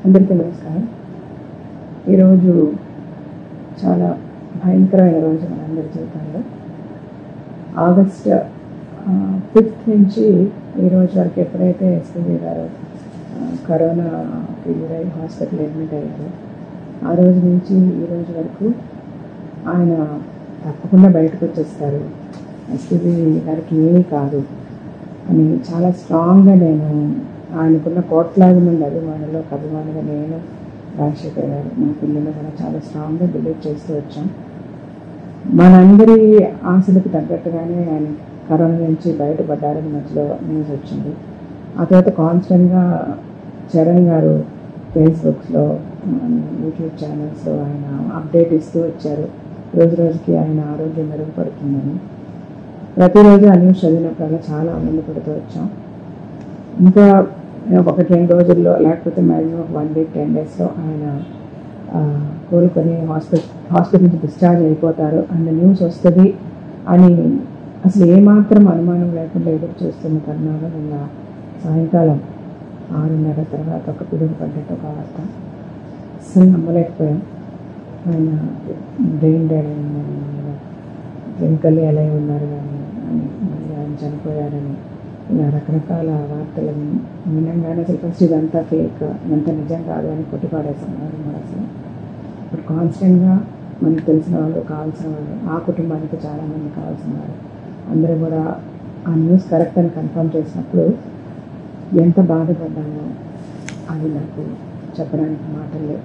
అందరికీ నమస్కారం. ఈరోజు చాలా భయంకరమైన రోజు మనందరి జీవితంలో. ఆగస్ట్ 5th నుంచి ఈ రోజు వరకు ఎప్పుడైతే ఎస్పీబీ గారు కరోనాకి గురై హాస్పిటల్ అడ్మిట్ అయ్యారో ఆ రోజు నుంచి ఈ రోజు వరకు ఆయన తప్పకుండా బయటకు వచ్చేస్తారు, ఎస్పీబీ గారికి ఏమీ కాదు అని చాలా స్ట్రాంగ్గా నేను ఆయనకున్న కోట్లాది మంది అభిమానులు ఒక అభిమానిగా నేను, రాజశేఖర్ గారు, మా పిల్లలు కూడా చాలా స్ట్రాంగ్గా బిలీవ్ చేస్తూ వచ్చాం. మనందరి ఆశలకు తగ్గట్టుగానే ఆయన కరోనా నుంచి బయటపడ్డారని మధ్యలో న్యూస్ వచ్చింది. ఆ తర్వాత కాన్స్టెంట్గా చరణ్ గారు ఫేస్బుక్స్లో, యూట్యూబ్ ఛానల్స్లో ఆయన అప్డేట్ ఇస్తూ వచ్చారు. రోజు రోజుకి ఆయన ఆరోగ్యం మెరుగుపడుతుందని. ప్రతిరోజు ఆ న్యూస్ చదివినప్పుడల్లా చాలా ఆనందపడుతూ వచ్చాం. ఇంకా 1-2 రోజుల్లో లేకపోతే మ్యాక్సిమం 1 week 10 daysలో ఆయన కోలుకొని హాస్పిటల్ నుంచి డిశ్చార్జ్ అయిపోతారు అన్న న్యూస్ వస్తుంది అని అసలు ఏమాత్రం అనుమానం లేకుండా ఎదురు చూస్తున్న తరుణంలో నిన్న సాయంకాలం 6:30 తర్వాత ఒక పిడుగు పడ్డట్టు ఒక వార్త. అసలు నమ్మలేకపోయాం. ఆయన బ్రెయిన్ డెడ్ అయిందని, క్లినికల్లీ ఎలా ఉన్నారు కానీ అని, మళ్ళీ ఆయన చనిపోయారని, ఇలా రకరకాల వార్తలు వినంగానే అసలు ఫస్ట్ ఇదంతా ఫేక్, ఇదంతా నిజం కాదు అని కొట్టిపాడేస్తున్నారు. అసలు ఇప్పుడు కాన్స్టెంట్గా మనకు తెలిసిన వాళ్ళు, కావాల్సిన వాళ్ళు, ఆ కుటుంబానికి చాలామంది కావాల్సిన వాళ్ళు అందరూ కూడా ఆ న్యూస్ కరెక్ట్ అని కన్ఫర్మ్ చేసినప్పుడు ఎంత బాధపడ్డానో అది నాకు చెప్పడానికి మాటలు లేవు.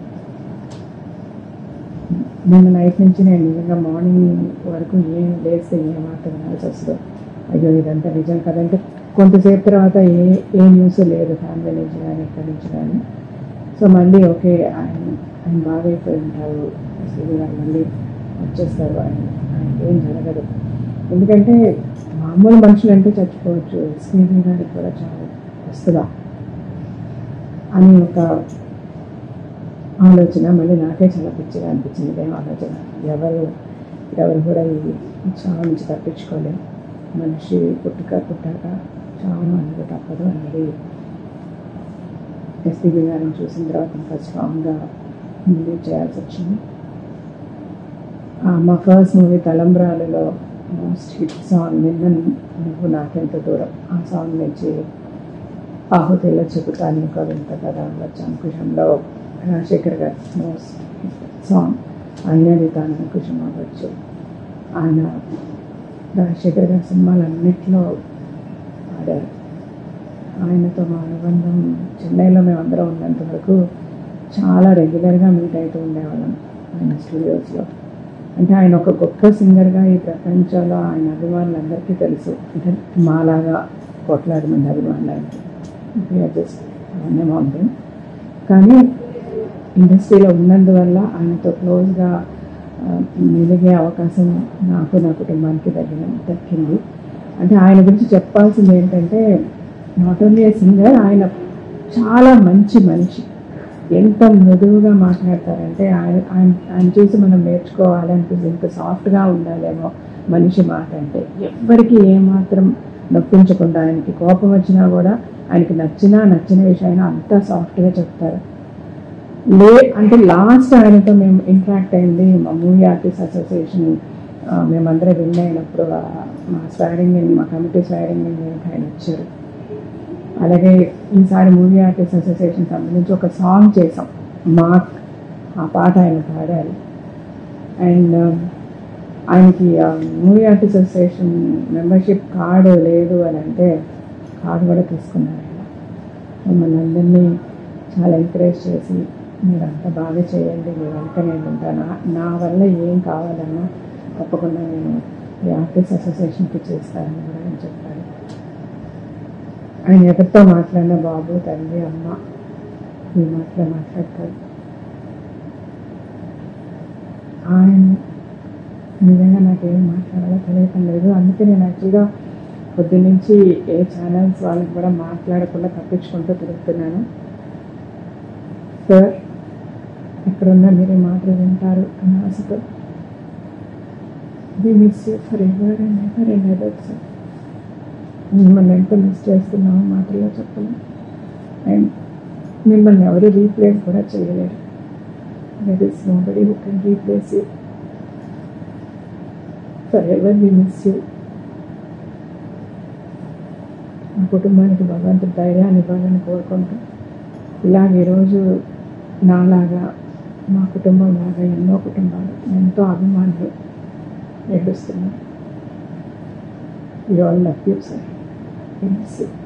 నిన్న నైట్ నుంచి నేను నిజంగా మార్నింగ్ వరకు ఏం లేస్తే ఏ వార్త వినాల్సి వస్తుందో, అయ్యో ఇదంతా నిజం కదంటే కొంతసేపు తర్వాత ఏ న్యూస్ లేదు ఫ్యామిలీ నుంచి కానీ ఇక్కడి నుంచి కానీ. సో మళ్ళీ ఓకే, ఆయన బాగైపోయి ఉంటారు, ఎస్పీబీ గారు మళ్ళీ వచ్చేస్తారు, ఆయనకి ఏం జరగదు. ఎందుకంటే మామూలు మనుషులు అంటే చచ్చిపోవచ్చు, ఎస్పీబీ గారికి కూడా చాలా వస్తుందా అని ఒక ఆలోచన మళ్ళీ నాకే చాలా పిచ్చిగా అనిపించింది. ఇదేం ఆలోచన, ఎవరు కూడా ఈ చావు నుంచి తప్పించుకోలేము. మనిషి పుట్టాక చావును అనేది తప్పదు అనేది ఎస్పీబీ గారిని చూసిన తర్వాత ఇంకా స్ట్రాంగ్గా బిలీవ్ చేయాల్సి వచ్చింది. మా ఫస్ట్ మూవీ తలంబ్రాలలో మోస్ట్ హిట్ సాంగ్ నిన్న నువ్వు నాకెంత దూరం, ఆ సాంగ్ నుంచి ఆహుతిలో చెబుతాను ఇంకా వింత కదా అనవచ్చు, అంకుశంలో రాజశేఖర్ గారి మోస్ట్ హిట్ సాంగ్ అయినది తాను అంకుశం అవ్వచ్చు. ఆయన రాజశేఖర్ గారి సినిమాలన్నింటిలో ఆడారు. ఆయనతో మా అనుబంధం చెన్నైలో మేము అందరం ఉన్నంత వరకు చాలా రెగ్యులర్గా మీట్ అవుతూ ఉండేవాళ్ళం ఆయన స్టూడియోస్లో. అంటే ఆయన ఒక గొప్ప సింగర్గా ఈ ప్రపంచంలో ఆయన అభిమానులందరికీ తెలుసు. అంటే మాలాగా కోట్లాది మంది అభిమానులు ఆయనకి జస్ట్ అమౌంట్. కానీ ఇండస్ట్రీలో ఉన్నందువల్ల ఆయనతో క్లోజ్గా మెలిగే అవకాశం నాకు, నా కుటుంబానికి దక్కింది. అంటే ఆయన గురించి చెప్పాల్సింది ఏంటంటే, నాట్ ఓన్లీ ఏ సింగర్, ఆయన చాలా మంచి మనిషి. ఎంత మృదువుగా మాట్లాడతారంటే ఆయన చూసి మనం నేర్చుకోవాలనిపిస్తుంది. ఇంత సాఫ్ట్గా ఉండాలేమో మనిషి మాట అంటే. ఎవ్వరికి ఏమాత్రం నొప్పించకుండా, ఆయనకి కోపం వచ్చినా కూడా ఆయనకి నచ్చిన విషయాన్ని అంతా సాఫ్ట్గా చెప్తారు. అంటే లాస్ట్ ఆయనతో మేము ఇంట్రాక్ట్ అయింది మా మూవీ ఆర్టిస్ట్ అసోసియేషన్ మేమందరం విన్ అయినప్పుడు మా కమిటీ స్వారింగ్ ఆయన వచ్చారు. అలాగే ఈసారి మూవీ ఆర్టిస్ట్ అసోసియేషన్ సంబంధించి ఒక సాంగ్ చేసాం, మార్క్, ఆ పాట ఆయన పాడారు. అండ్ ఆయనకి movie artist association membership card లేదు అని అంటే కార్డు కూడా తీసుకున్నారు. ఆయన మమ్మల్ని అందరినీ చాలా ఎంకరేజ్ చేసి, మీరు అంతా బాగా చేయండి, మీ వెనక నేను ఉంటాను, నా వల్ల ఏం కావాలన్నా తప్పకుండా నేను ఈ ఆర్టిస్ట్ అసోసియేషన్కి చేస్తానని కూడా ఆయన చెప్పారు. ఆయన ఎవరితో మాట్లాడినా బాబు, తండ్రి, అమ్మ ఈ మాటలో మాట్లాడతారు. ఆయన నిజంగా నాకేం మాట్లాడాలో తెలియటం లేదు. అందుకే నేను యాక్చువల్గా పొద్దున్నుంచి ఏ ఛానల్స్ వాళ్ళకి కూడా మాట్లాడకుండా తప్పించుకుంటూ తిరుగుతున్నాను. సార్ ఎక్కడున్నా మీరు మాటలు వింటారు అని ఆశతో. We miss you forever and ever and ever sir. మిమ్మల్ని ఎంత మిస్ చేస్తున్నామో మాటల్లో చెప్పలేం. అండ్ మిమ్మల్ని ఎవరు రీప్లేస్ కూడా చేయలేరు. There is nobody who can replace you. Forever we miss you. మా కుటుంబానికి భగవంతుడు ధైర్యాన్ని ఇవ్వాలని కోరుకుంటూ, ఇలాగ ఈరోజు నాలాగా మా కుటుంబం లాగా ఎన్నో కుటుంబాలు ఎంతో అభిమానులు ఏడుస్తున్నారు. You all love you sir.